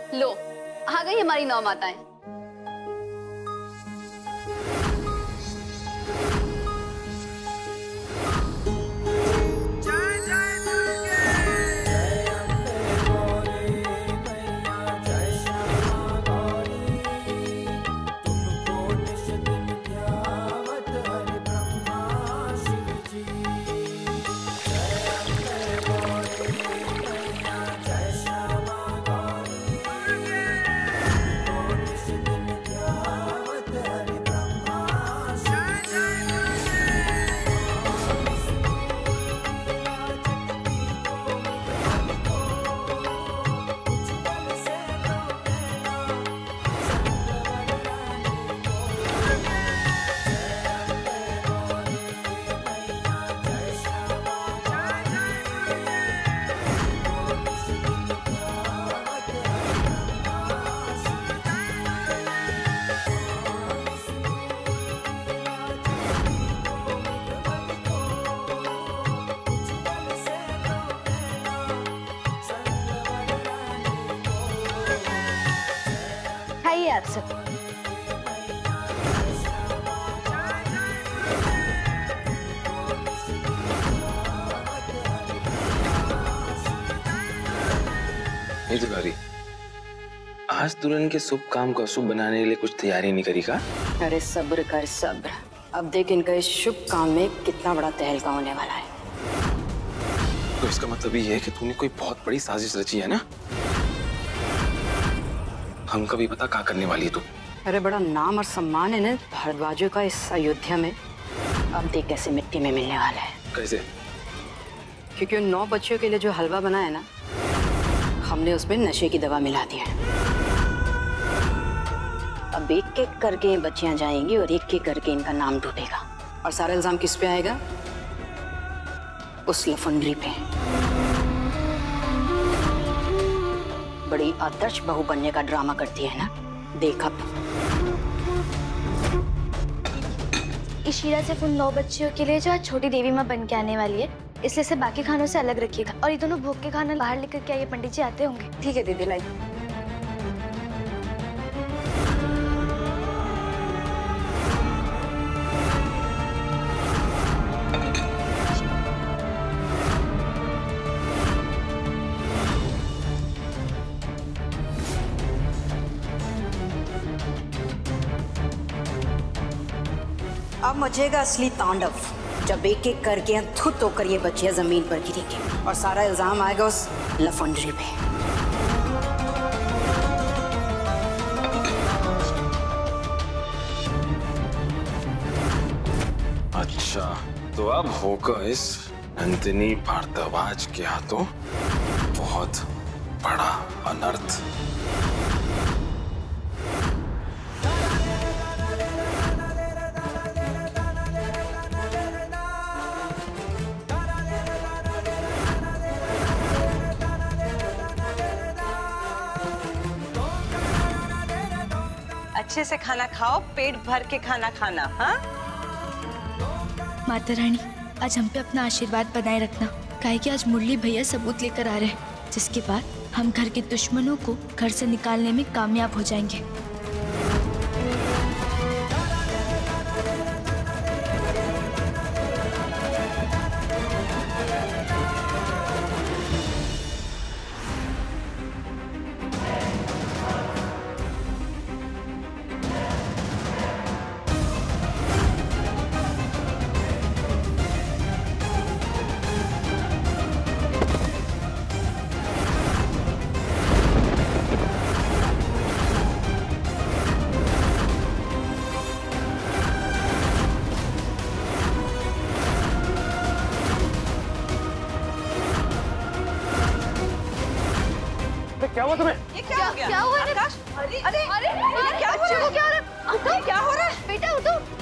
लो, आ गई हमारी नौ माताएं। खाइए आप सब। दुलारी, आज दुल्हन के शुभ काम को अशुभ बनाने के लिए कुछ तैयारी नहीं करी का? अरे सब्र कर सब्र, अब देख इनका इस शुभ काम में कितना बड़ा तहलका होने वाला है। तो इसका मतलब ये है कि तूने कोई बहुत बड़ी साजिश रची है ना? हमका भी पता क्या करने वाली है तू। अरे बड़ा नाम और सम्मान है ना भारद्वाजों का इस अयोध्या में। अब देख कैसे मिट्टी में मिलने वाला है। कैसे? क्योंकि उन 9 बच्चों के लिए जो हलवा बना है ना, हमने उसमें नशे की दवा मिला दी है। अब एक एक करके बच्चियां जाएंगी और एक एक करके इनका नाम डूबेगा। और सारा इल्जाम किस पे आएगा? उस लफंडरी पे। बड़ी आदर्श बहू बनने का ड्रामा करती है ना, देख अब। इशिरा सिर्फ उन 9 बच्चियों के लिए जो आज छोटी देवी माँ बन के आने वाली है, इसलिए से बाकी खानों से अलग रखिएगा। और ये दोनों भोग के खाना बाहर लेकर के आइए, पंडित जी आते होंगे। ठीक है दीदी, लाई। अब मचेगा असली तांडव, जब एक एक करके धुत होकर ये बच्चियां जमीन पर गिरेंगी और सारा इल्जाम आएगा उस लफंडरी पे। अच्छा, तो अब होगा इस नंदिनी भारद्वाज के हाथों बहुत बड़ा अनर्थ। अच्छे से खाना खाओ, पेट भर के खाना खाना। हाँ माता रानी, आज हम पे अपना आशीर्वाद बनाए रखना, काहे कि आज मुरली भैया सबूत लेकर आ रहे हैं, जिसके बाद हम घर के दुश्मनों को घर से निकालने में कामयाब हो जाएंगे। क्या हुआ तुम्हें? ये क्या हो गया? क्या हुआ? आकाश, अरे अरे क्या हो रहा है? क्या हो रहा है? क्या हो रहा है? बेटा उठो।